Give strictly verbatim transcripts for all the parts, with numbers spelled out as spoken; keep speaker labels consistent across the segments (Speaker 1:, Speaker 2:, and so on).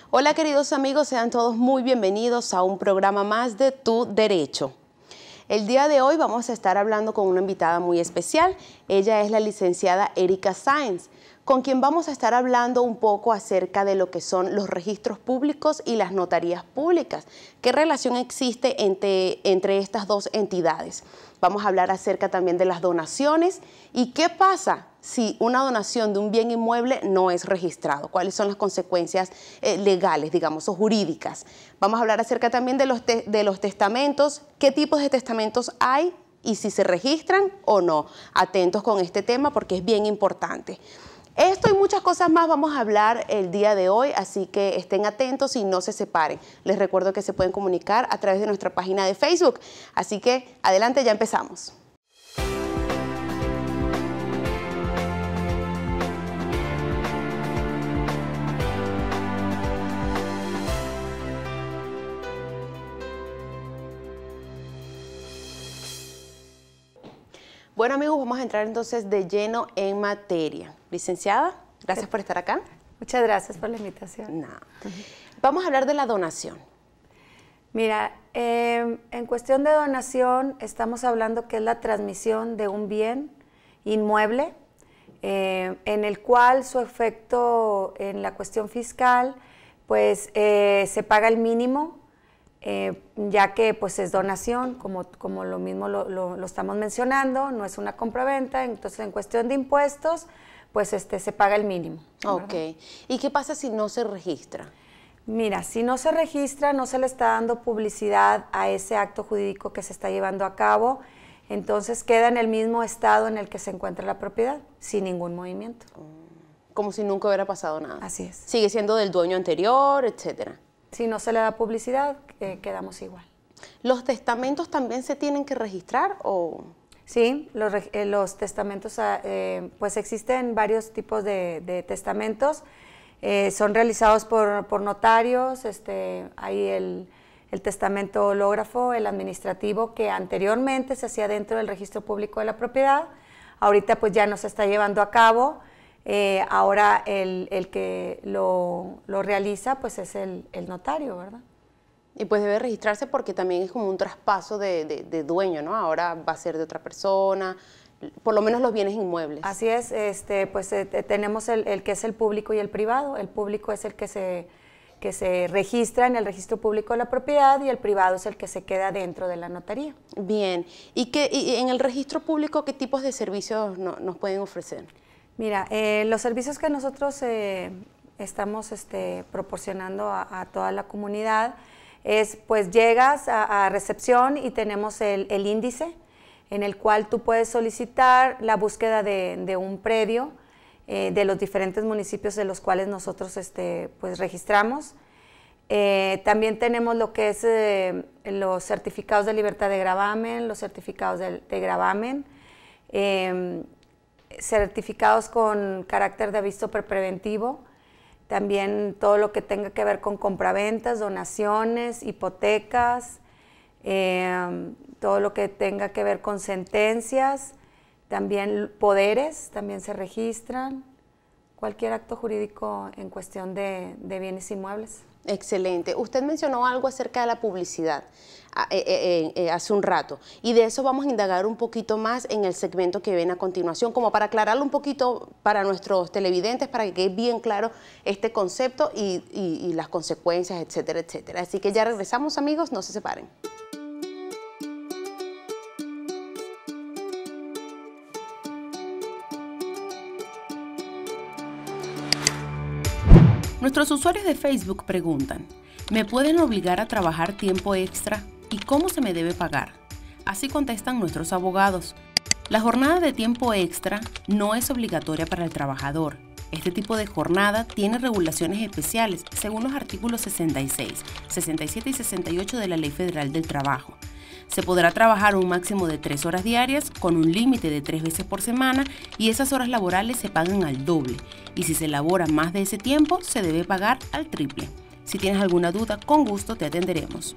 Speaker 1: Hola queridos amigos, sean todos muy bienvenidos a un programa más de Tu Derecho. El día de hoy vamos a estar hablando con una invitada muy especial. Ella es la licenciada Erika Sáenz, con quien vamos a estar hablando un poco acerca de lo que son los registros públicos y las notarías públicas. ¿Qué relación existe entre, entre estas dos entidades? Vamos a hablar acerca también de las donaciones y qué pasa si una donación de un bien inmueble no es registrado. ¿Cuáles son las consecuencias eh, legales, digamos, o jurídicas? Vamos a hablar acerca también de los, te de los testamentos, qué tipos de testamentos hay y si se registran o no. Atentos con este tema porque es bien importante. Esto y muchas cosas más vamos a hablar el día de hoy, así que estén atentos y no se separen. Les recuerdo que se pueden comunicar a través de nuestra página de Facebook. Así que adelante, ya empezamos. Bueno amigos, vamos a entrar entonces de lleno en materia. Licenciada, gracias por estar acá.
Speaker 2: Muchas gracias por la invitación.
Speaker 1: No. Vamos a hablar de la donación.
Speaker 2: Mira, eh, en cuestión de donación estamos hablando que es la transmisión de un bien inmueble eh, en el cual su efecto en la cuestión fiscal pues eh, se paga el mínimo. Eh, ya que pues es donación, como, como lo mismo lo, lo, lo estamos mencionando, no es una compraventa, entonces en cuestión de impuestos, pues este, se paga el mínimo.
Speaker 1: Ok. ¿Verdad? ¿Y qué pasa si no se registra?
Speaker 2: Mira, si no se registra, no se le está dando publicidad a ese acto jurídico que se está llevando a cabo, entonces queda en el mismo estado en el que se encuentra la propiedad, sin ningún movimiento.
Speaker 1: Como si nunca hubiera pasado nada.
Speaker 2: Así es.
Speaker 1: Sigue siendo del dueño anterior, etcétera.
Speaker 2: Si no se le da publicidad, eh, quedamos igual.
Speaker 1: ¿Los testamentos también se tienen que registrar o...?
Speaker 2: Sí, los, eh, los testamentos, eh, pues existen varios tipos de, de testamentos, eh, son realizados por, por notarios, este, hay el, el testamento hológrafo, el administrativo, que anteriormente se hacía dentro del registro público de la propiedad, ahorita pues ya no se está llevando a cabo. Eh, ahora el, el que lo, lo realiza pues es el, el notario, ¿verdad?
Speaker 1: Y pues debe registrarse porque también es como un traspaso de, de, de dueño, ¿no? Ahora va a ser de otra persona, por lo menos los bienes inmuebles.
Speaker 2: Así es, este, pues eh, tenemos el, el que es el público y el privado. El público es el que se, que se registra en el registro público de la propiedad y el privado es el que se queda dentro de la notaría.
Speaker 1: Bien, ¿y, qué, y en el registro público qué tipos de servicios no, nos pueden ofrecer?
Speaker 2: Mira, eh, los servicios que nosotros eh, estamos este, proporcionando a, a toda la comunidad es, pues llegas a, a recepción y tenemos el, el índice en el cual tú puedes solicitar la búsqueda de, de un predio eh, de los diferentes municipios de los cuales nosotros este, pues registramos. Eh, también tenemos lo que es eh, los certificados de libertad de gravamen, los certificados de, de gravamen, eh, certificados con carácter de aviso prepreventivo, también todo lo que tenga que ver con compraventas, donaciones, hipotecas, eh, todo lo que tenga que ver con sentencias, también poderes, también se registran, cualquier acto jurídico en cuestión de, de bienes inmuebles.
Speaker 1: Excelente. Usted mencionó algo acerca de la publicidad eh, eh, eh, hace un rato y de eso vamos a indagar un poquito más en el segmento que viene a continuación, como para aclararlo un poquito para nuestros televidentes, para que quede bien claro este concepto y, y, y las consecuencias, etcétera, etcétera. Así que ya regresamos, amigos, no se separen. Nuestros usuarios de Facebook preguntan, ¿me pueden obligar a trabajar tiempo extra? ¿Y cómo se me debe pagar? Así contestan nuestros abogados. La jornada de tiempo extra no es obligatoria para el trabajador. Este tipo de jornada tiene regulaciones especiales según los artículos sesenta y seis, sesenta y siete y sesenta y ocho de la Ley Federal del Trabajo. Se podrá trabajar un máximo de tres horas diarias con un límite de tres veces por semana y esas horas laborales se pagan al doble. Y si se elabora más de ese tiempo, se debe pagar al triple. Si tienes alguna duda, con gusto te atenderemos.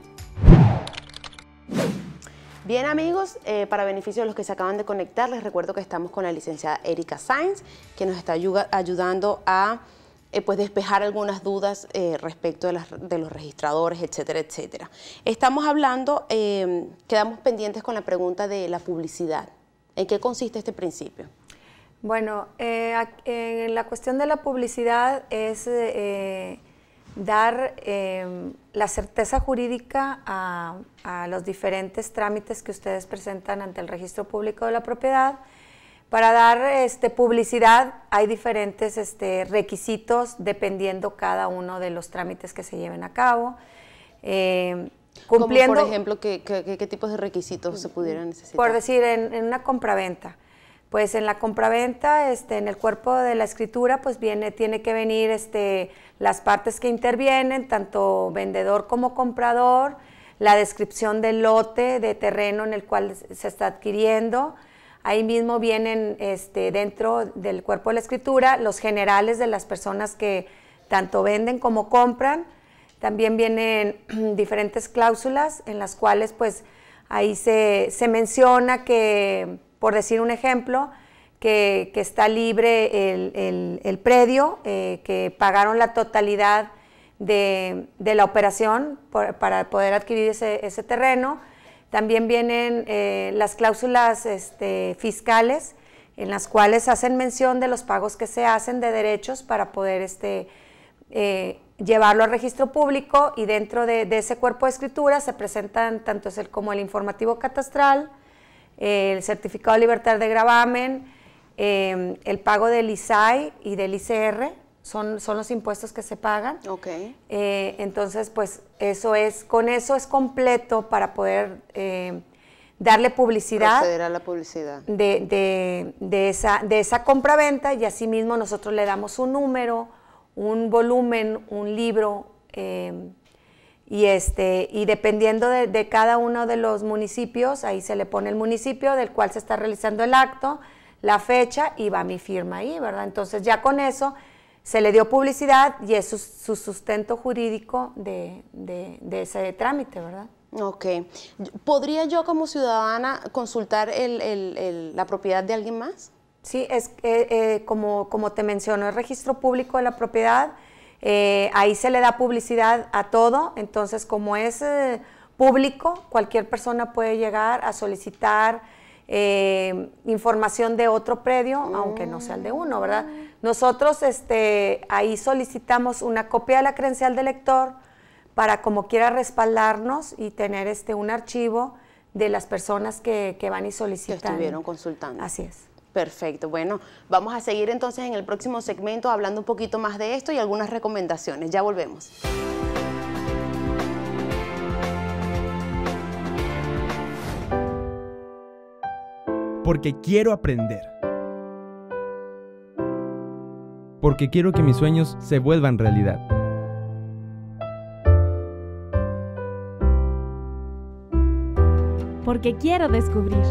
Speaker 1: Bien amigos, eh, para beneficio de los que se acaban de conectar, les recuerdo que estamos con la licenciada Erika Sáenz, que nos está ayuda, ayudando a eh, pues despejar algunas dudas eh, respecto de, las, de los registradores, etcétera, etcétera. Estamos hablando, eh, quedamos pendientes con la pregunta de la publicidad. ¿En qué consiste este principio?
Speaker 2: Bueno, eh, en la cuestión de la publicidad es eh, dar eh, la certeza jurídica a, a los diferentes trámites que ustedes presentan ante el Registro Público de la Propiedad. Para dar este, publicidad hay diferentes este, requisitos dependiendo cada uno de los trámites que se lleven a cabo. Eh, cumpliendo,
Speaker 1: Como por ejemplo, ¿qué, qué, qué tipos de requisitos se pudieran necesitar?
Speaker 2: Por decir, en, en una compraventa. Pues en la compraventa, este, en el cuerpo de la escritura, pues viene, tiene que venir este, las partes que intervienen, tanto vendedor como comprador, la descripción del lote de terreno en el cual se está adquiriendo. Ahí mismo vienen este, dentro del cuerpo de la escritura los generales de las personas que tanto venden como compran. También vienen diferentes cláusulas en las cuales pues ahí se, se menciona que, por decir un ejemplo, que, que está libre el, el, el predio, eh, que pagaron la totalidad de, de la operación por, para poder adquirir ese, ese terreno. También vienen eh, las cláusulas este, fiscales, en las cuales hacen mención de los pagos que se hacen de derechos para poder este, eh, llevarlo al registro público, y dentro de, de ese cuerpo de escritura se presentan tanto el, como el informativo catastral, eh, el certificado de libertad de gravamen, eh, el pago del I S A I y del I C R. Son, son los impuestos que se pagan.
Speaker 1: Okay.
Speaker 2: Eh, entonces, pues eso es, con eso es completo para poder eh, darle publicidad.
Speaker 1: Proceder a la publicidad.
Speaker 2: De, de, de, esa, de esa compraventa, y asimismo nosotros le damos un número, un volumen, un libro, eh, y, este, y dependiendo de, de cada uno de los municipios, ahí se le pone el municipio del cual se está realizando el acto, la fecha, y va mi firma ahí, ¿verdad? Entonces ya con eso se le dio publicidad y es su, su sustento jurídico de, de, de ese trámite, ¿verdad?
Speaker 1: Ok. ¿Podría yo como ciudadana consultar el, el, el, la propiedad de alguien más?
Speaker 2: Sí, es eh, eh, como, como te mencionó, el registro público de la propiedad, eh, ahí se le da publicidad a todo. Entonces, como es eh, público, cualquier persona puede llegar a solicitar eh, información de otro predio, mm. aunque no sea el de uno, ¿verdad? Nosotros este, ahí solicitamos una copia de la credencial de lector para como quiera respaldarnos y tener este, un archivo de las personas que, que van y solicitan.
Speaker 1: Que estuvieron consultando.
Speaker 2: Así es.
Speaker 1: Perfecto. Bueno, vamos a seguir entonces en el próximo segmento hablando un poquito más de esto y algunas recomendaciones. Ya volvemos.
Speaker 3: Porque quiero aprender. Porque quiero que mis sueños se vuelvan realidad.
Speaker 4: Porque quiero descubrir.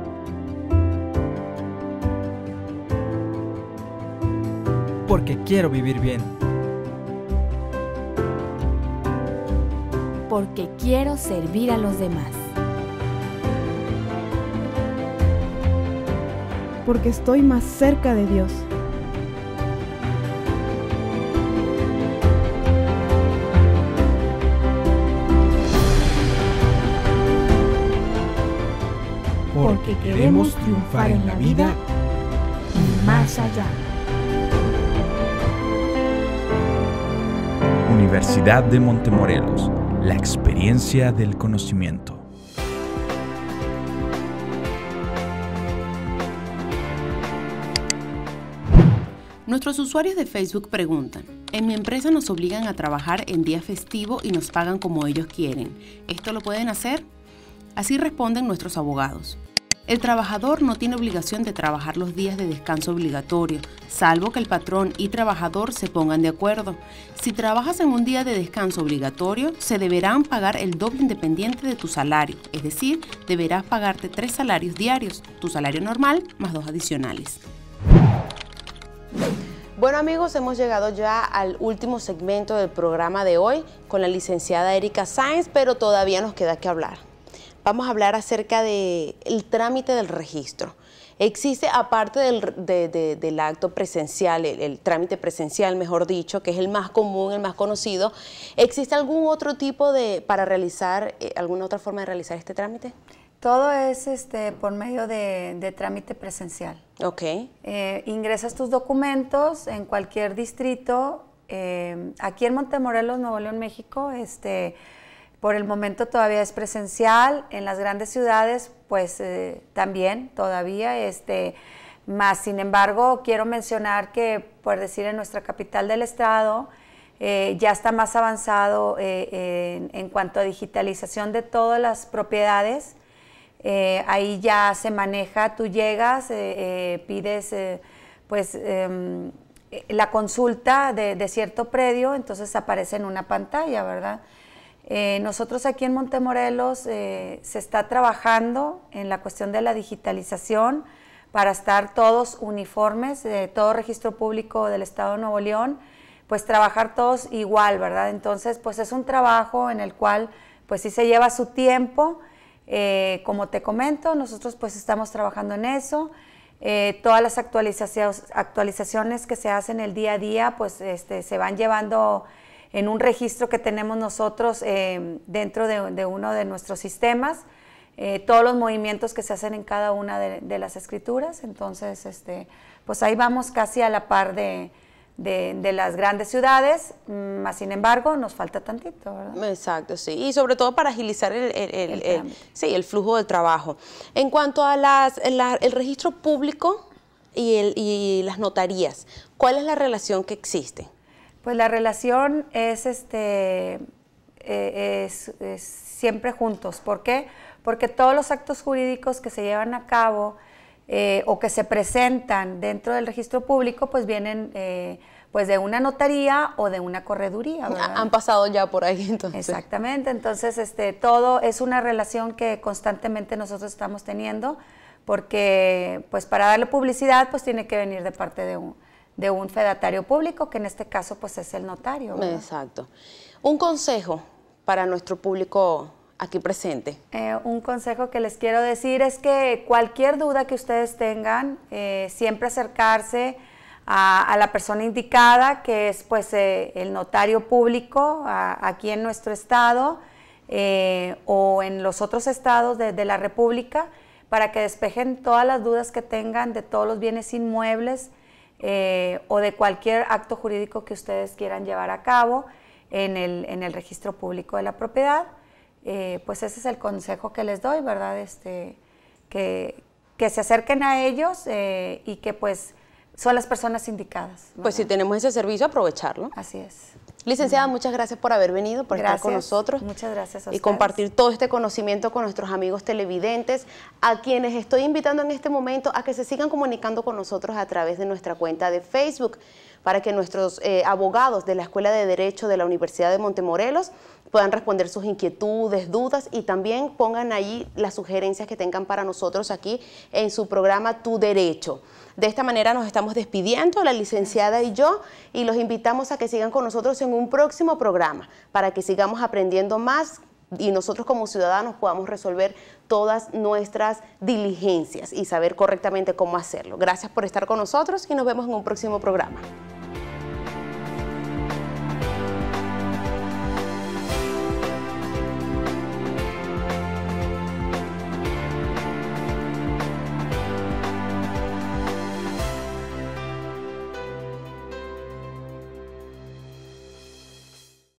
Speaker 5: Porque quiero vivir bien.
Speaker 4: Porque quiero servir a los demás.
Speaker 6: Porque estoy más cerca de Dios.
Speaker 4: Porque queremos triunfar en la vida y más allá.
Speaker 7: Universidad de Montemorelos, la experiencia del conocimiento.
Speaker 1: Nuestros usuarios de Facebook preguntan: en mi empresa nos obligan a trabajar en día festivo y nos pagan como ellos quieren. ¿Esto lo pueden hacer? Así responden nuestros abogados. El trabajador no tiene obligación de trabajar los días de descanso obligatorio, salvo que el patrón y trabajador se pongan de acuerdo. Si trabajas en un día de descanso obligatorio, se deberán pagar el doble independiente de tu salario, es decir, deberás pagarte tres salarios diarios, tu salario normal más dos adicionales. Bueno amigos, hemos llegado ya al último segmento del programa de hoy con la licenciada Erika Sáenz, pero todavía nos queda que hablar. Vamos a hablar acerca del trámite del registro. Existe, aparte del, de, de, del acto presencial, el, el trámite presencial, mejor dicho, que es el más común, el más conocido, ¿existe algún otro tipo de, para realizar, eh, alguna otra forma de realizar este trámite?
Speaker 2: Todo es este, por medio de, de trámite presencial.
Speaker 1: Ok.
Speaker 2: Eh, ingresas tus documentos en cualquier distrito. Eh, aquí en Montemorelos, Nuevo León, México, este, por el momento todavía es presencial. En las grandes ciudades, pues eh, también todavía. Este, más, sin embargo, quiero mencionar que, por decir, en nuestra capital del estado, eh, ya está más avanzado eh, en, en cuanto a digitalización de todas las propiedades. Eh, ahí ya se maneja, tú llegas, eh, eh, pides eh, pues eh, la consulta de, de cierto predio, entonces aparece en una pantalla, ¿verdad? Eh, nosotros aquí en Montemorelos eh, se está trabajando en la cuestión de la digitalización para estar todos uniformes, eh, todo registro público del Estado de Nuevo León, pues trabajar todos igual, ¿verdad? Entonces, pues es un trabajo en el cual pues sí se lleva su tiempo. Eh, como te comento, nosotros pues estamos trabajando en eso. Eh, todas las actualizaciones, actualizaciones que se hacen el día a día pues este, se van llevando en un registro que tenemos nosotros eh, dentro de, de uno de nuestros sistemas, eh, todos los movimientos que se hacen en cada una de, de las escrituras. Entonces este, pues ahí vamos casi a la par de, De, de las grandes ciudades, más sin embargo nos falta tantito, ¿verdad?
Speaker 1: Exacto, sí, y sobre todo para agilizar el, el, el,
Speaker 2: el,
Speaker 1: el, sí, el flujo del trabajo. En cuanto a las, la, el registro público y, el, y las notarías, ¿cuál es la relación que existe?
Speaker 2: Pues la relación es, este, eh, es, es siempre juntos. ¿Por qué? Porque todos los actos jurídicos que se llevan a cabo Eh, o que se presentan dentro del registro público, pues vienen eh, pues de una notaría o de una correduría, ¿verdad?
Speaker 1: Han pasado ya por ahí, entonces.
Speaker 2: Exactamente, entonces este, todo es una relación que constantemente nosotros estamos teniendo, porque pues para darle publicidad pues tiene que venir de parte de un, de un fedatario público, que en este caso pues es el notario, ¿verdad?
Speaker 1: Exacto. Un consejo para nuestro público aquí presente.
Speaker 2: Eh, un consejo que les quiero decir es que cualquier duda que ustedes tengan, eh, siempre acercarse a, a la persona indicada, que es pues eh, el notario público a, aquí en nuestro estado eh, o en los otros estados de, de la República, para que despejen todas las dudas que tengan de todos los bienes inmuebles eh, o de cualquier acto jurídico que ustedes quieran llevar a cabo en el, en el registro público de la propiedad. Eh, pues ese es el consejo que les doy, ¿verdad? Este, que, que se acerquen a ellos eh, y que pues son las personas indicadas, ¿verdad?
Speaker 1: Pues si tenemos ese servicio, aprovecharlo.
Speaker 2: Así es.
Speaker 1: Licenciada, muchas gracias por haber venido, por
Speaker 2: Gracias,
Speaker 1: estar con nosotros.
Speaker 2: Muchas gracias a
Speaker 1: y
Speaker 2: ustedes.
Speaker 1: compartir todo este conocimiento con nuestros amigos televidentes, a quienes estoy invitando en este momento a que se sigan comunicando con nosotros a través de nuestra cuenta de Facebook, para que nuestros eh, abogados de la Escuela de Derecho de la Universidad de Montemorelos puedan responder sus inquietudes, dudas, y también pongan ahí las sugerencias que tengan para nosotros aquí en su programa Tu Derecho. De esta manera nos estamos despidiendo, la licenciada y yo, y los invitamos a que sigan con nosotros en un próximo programa, para que sigamos aprendiendo más y nosotros como ciudadanos podamos resolver todas nuestras diligencias y saber correctamente cómo hacerlo. Gracias por estar con nosotros y nos vemos en un próximo programa.